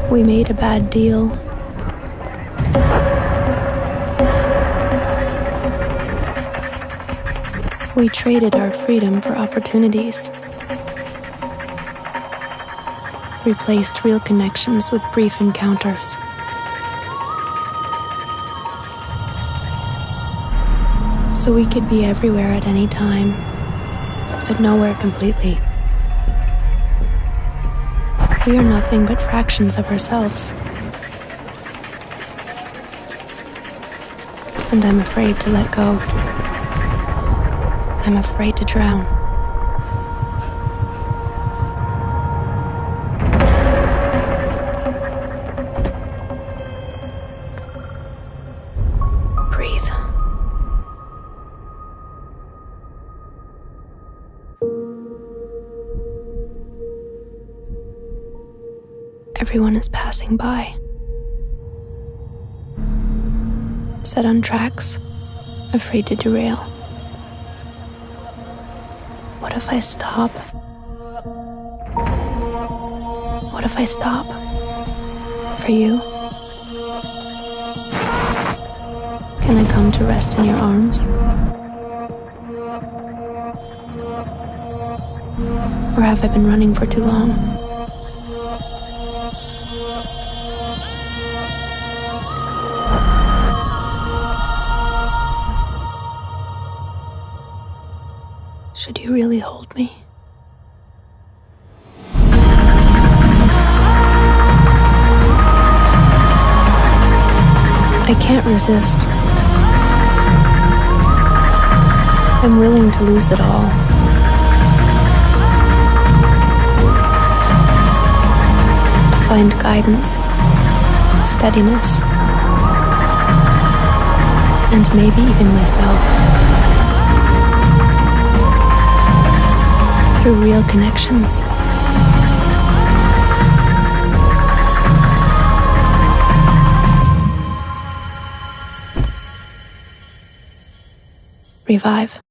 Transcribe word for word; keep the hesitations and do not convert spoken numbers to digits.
We made a bad deal. We traded our freedom for opportunities. Replaced real connections with brief encounters. So we could be everywhere at any time, but nowhere completely. We are nothing but fractions of ourselves. And I'm afraid to let go. I'm afraid to drown. Breathe. Everyone is passing by. Set on tracks, afraid to derail. What if I stop? What if I stop? For you? Can I come to rest in your arms? Or have I been running for too long? Should you really hold me? I can't resist. I'm willing to lose it all. To find guidance, steadiness, and maybe even myself. Through real connections. Revive.